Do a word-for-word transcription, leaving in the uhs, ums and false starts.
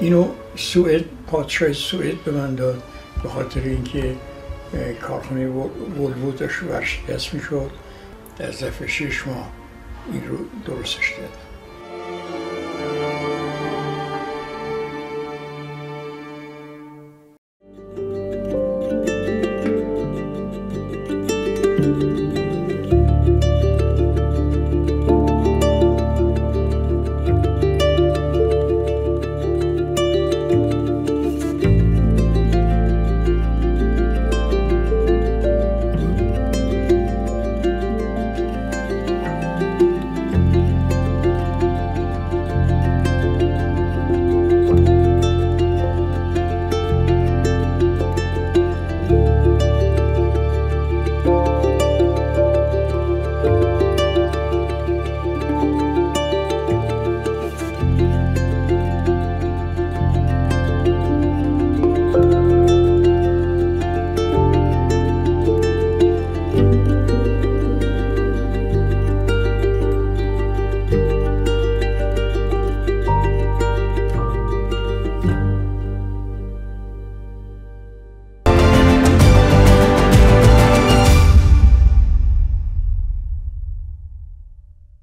اینو سوئد، پادشاه سوئد به من داد به خاطر اینکه کارخانه ولوو داشت ورشکست میشد. در ظرف شش ماه این رو درستش کردم.